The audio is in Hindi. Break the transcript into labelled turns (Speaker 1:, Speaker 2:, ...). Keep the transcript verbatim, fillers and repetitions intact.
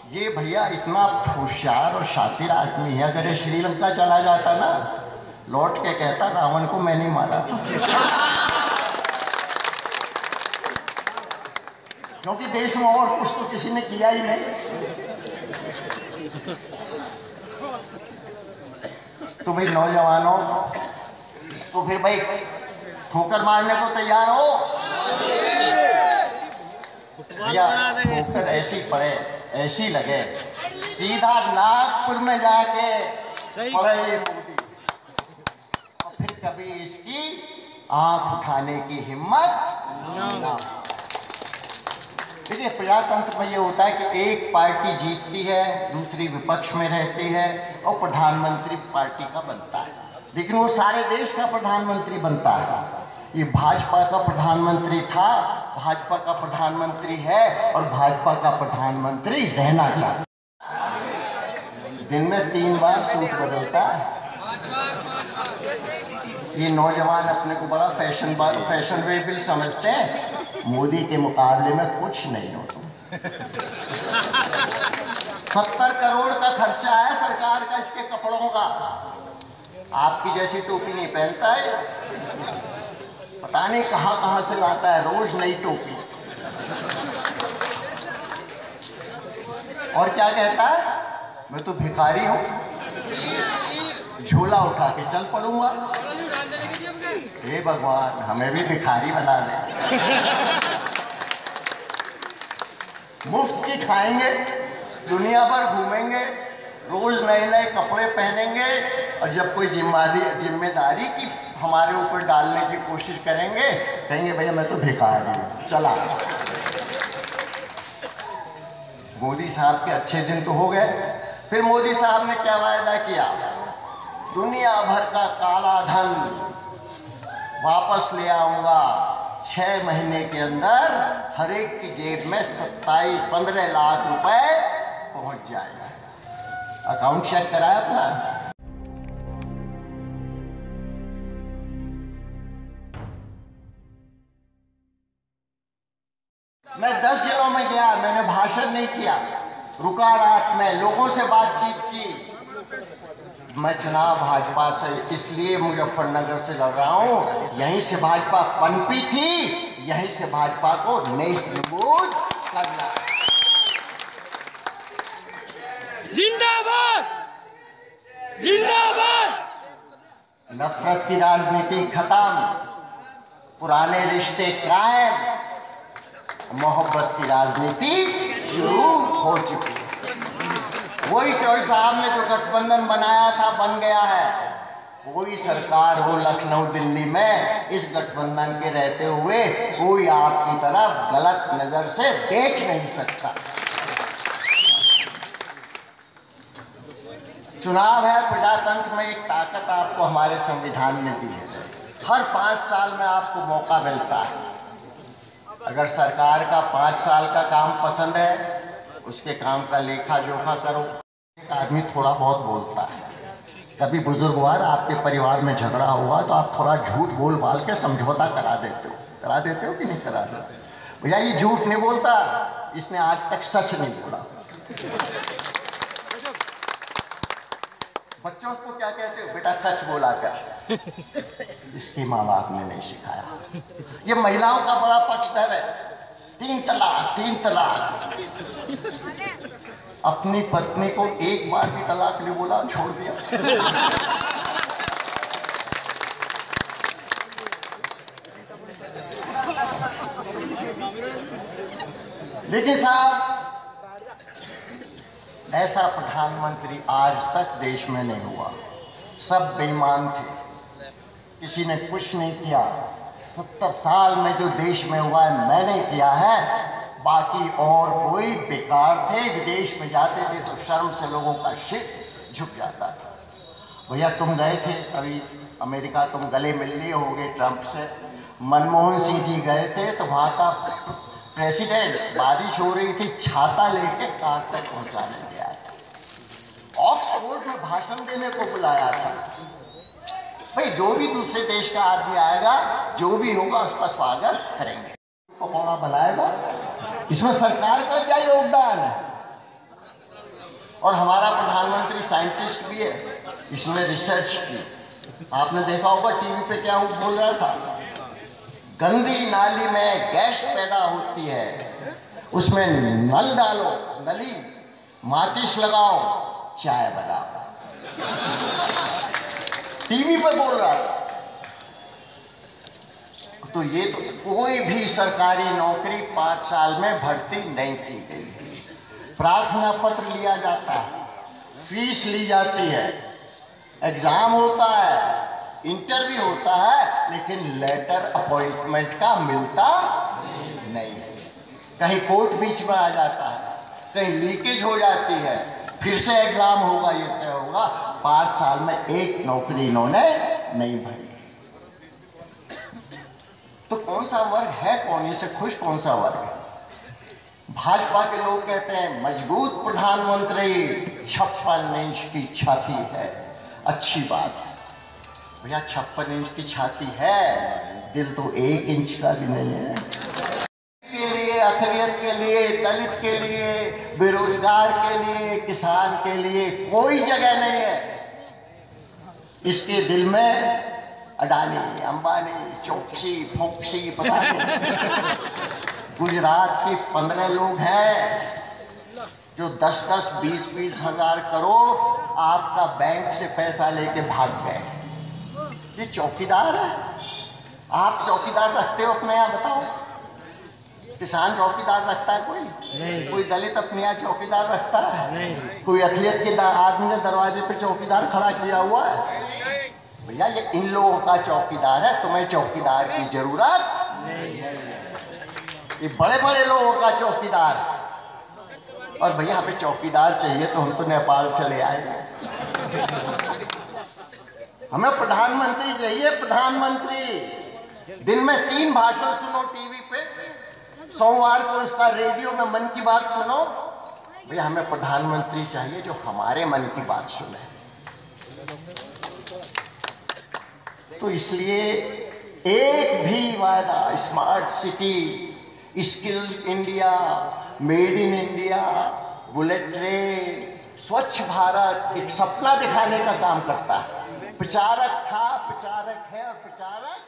Speaker 1: ये भैया इतना होशियार और शातिर आदमी है, अगर ये श्रीलंका चला जाता ना, लौट के कहता रावण को मैंने मारा था। क्योंकि देश में और कुछ तो किसी ने किया ही नहीं। तो भाई नौजवानों, तो फिर भाई ठोकर मारने को तैयार हो भैया? ठोकर ऐसी पड़े, ऐसी लगे, सीधा नागपुर में जाके पड़े मोदी, और फिर कभी इसकी आंख उठाने की हिम्मत ना। देखिए, प्रजातंत्र में ये होता है कि एक पार्टी जीतती है, दूसरी विपक्ष में रहती है और प्रधानमंत्री पार्टी का बनता है, लेकिन वो सारे देश का प्रधानमंत्री बनता है। ये भाजपा का प्रधानमंत्री था, भाजपा का प्रधानमंत्री है और भाजपा का प्रधानमंत्री रहना चाहता है। दिन में तीन बार सूट बदलता है। ये नौजवान अपने को बड़ा फैशन फैशनेबल समझते हैं, मोदी के मुकाबले में कुछ नहीं हो तुम। सत्तर करोड़ का खर्चा है सरकार का इसके कपड़ों का, आपकी जैसी टोपी नहीं पहनता है, पता नहीं कहां कहां से लाता है रोज नई टोपी। और क्या कहता है, मैं तो भिखारी हूं, झोला उठा के चल पड़ूंगा। हे भगवान, हमें भी भिखारी बना दे। मुफ्त की खाएंगे, दुनिया भर घूमेंगे, रोज नए नए कपड़े पहनेंगे, और जब कोई जिम्मेदारी जिम्मेदारी की हमारे ऊपर डालने की कोशिश करेंगे, कहेंगे भैया मैं तो भिखारी हूं, चला। मोदी साहब के अच्छे दिन तो हो गए। फिर मोदी साहब ने क्या वायदा किया, दुनिया भर का काला धन वापस ले आऊंगा, छह महीने के अंदर हर एक की जेब में सत्ताईस पंद्रह लाख रुपए पहुंच जाएगा। अकाउंट चेक कराया अपना। मैं दस जिलों में गया, मैंने भाषण नहीं किया, रुका रात में, लोगों से बातचीत की। मैं चुनाव भाजपा से इसलिए मुजफ्फरनगर से लड़ रहा हूं, यहीं से भाजपा पनपी थी, यहीं से भाजपा को नेस्तनाबूद करना।
Speaker 2: जिंदाबाद जिंदाबाद।
Speaker 1: नफरत की राजनीति खत्म, पुराने रिश्ते कायम, मोहब्बत की राजनीति शुरू हो चुकी है। वही चौधरी साहब ने जो गठबंधन बनाया था बन गया है। कोई सरकार हो लखनऊ दिल्ली में, इस गठबंधन के रहते हुए कोई आपकी तरफ गलत नजर से देख नहीं सकता। चुनाव है, प्रजातंत्र में एक ताकत आपको हमारे संविधान में दी है। हर पांच साल में आपको मौका मिलता है। अगर सरकार का पाँच साल का काम पसंद है, उसके काम का लेखा जोखा करो। एक आदमी थोड़ा बहुत बोलता है, कभी बुजुर्गवार आपके परिवार में झगड़ा हुआ तो आप थोड़ा झूठ बोल बाल के समझौता करा देते हो, करा देते हो कि नहीं करा देते? भैया ये झूठ नहीं बोलता, इसने आज तक सच नहीं बोला। बच्चों को क्या कहते हो, बेटा सच बोला कर। इसके माँ बाप ने नहीं सिखाया। ये महिलाओं का बड़ा पक्षधर है, तीन तलाक तीन तलाक। अपनी पत्नी को एक बार भी तलाक नहीं बोला, छोड़ दिया। लेकिन साहब, ऐसा प्रधानमंत्री आज तक देश में नहीं हुआ। सब बेईमान थे, किसी ने कुछ नहीं किया। सत्तर साल में जो देश में हुआ है मैंने किया है, बाकी और कोई बेकार थे। विदेश में जाते थे तो शर्म से लोगों का सिर झुक जाता था। भैया तुम गए थे अभी अमेरिका, तुम गले मिल लिए होंगे ट्रंप से। मनमोहन सिंह जी गए थे तो वहाँ का प्रेसिडेंट, बारिश हो रही थी, छाता लेके कार तक पहुँचाने गया था। ऑक्सफोर्ड में भाषण देने को बुलाया था। भाई जो भी दूसरे देश का आदमी आएगा, जो भी होगा उसका स्वागत करेंगे, पकौड़ा बनाएगा। इसमें सरकार का क्या योगदान है? और हमारा प्रधानमंत्री साइंटिस्ट भी है, इसने रिसर्च की। आपने देखा होगा टीवी पे क्या वो बोल रहा था, गंदी नाली में गैस पैदा होती है, उसमें नल डालो, नली माचिस लगाओ, चाय बनाओ। टीवी पे बोल रहा था। तो ये तो कोई भी सरकारी नौकरी पांच साल में भर्ती नहीं की गई। प्रार्थना पत्र लिया जाता है, फीस ली जाती है, एग्जाम होता है, इंटरव्यू होता है, लेकिन लेटर अपॉइंटमेंट का मिलता नहीं है। कहीं कोर्ट बीच में आ जाता है, कहीं लीकेज हो जाती है, फिर से एग्जाम होगा, ये तय होगा। पांच साल में एक नौकरी इन्होंने नहीं भरी। तो कौन सा वर्ग है, कौन से खुश, कौन सा वर्ग है? भाजपा के लोग कहते हैं मजबूत प्रधानमंत्री, छप्पन इंच की छाती है। अच्छी बात भैया, छप्पन इंच की छाती है, दिल तो एक इंच का भी नहीं है। के लिए, अकलियत के लिए, दलित के लिए, बेरोजगार के लिए, किसान के लिए कोई जगह नहीं है। इसके दिल में अडानी, अंबानी, चौकसी, फोक्सी, पता नहीं। गुजरात के पंद्रह लोग हैं जो दस दस बीस बीस हजार करोड़ आपका बैंक से पैसा लेके भाग गए। ये चौकीदार है? आप चौकीदार रखते हो अपने यहाँ? बताओ, किसान चौकीदार रखता है कोई? नहीं। कोई दलित अपने यहाँ चौकीदार रखता है? नहीं। कोई अकलियत के आदमी ने दरवाजे पे चौकीदार खड़ा किया हुआ है? भैया ये इन लोगों का चौकीदार है, तुम्हें चौकीदार की जरूरत नहीं है। ये बड़े बड़े लोगों का चौकीदार। और भैया हमें चौकीदार चाहिए तो हम तो नेपाल से ले आएंगे। हमें प्रधानमंत्री चाहिए, प्रधानमंत्री। दिन में तीन भाषण सुनो टीवी पे, सोमवार को इसका रेडियो में मन की बात सुनो। भैया हमें प्रधानमंत्री चाहिए जो हमारे मन की बात सुने। तो इसलिए एक भी वादा, smart city, skill India, made in India, bullet train, Swachh Bharat, एक सपना दिखाने का काम करता है। प्रचारक था, प्रचारक है और प्रचारक